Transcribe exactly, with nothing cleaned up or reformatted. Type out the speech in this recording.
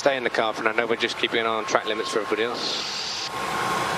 stay in the car, Fernando. We're just keeping an eye on track limits for everybody else.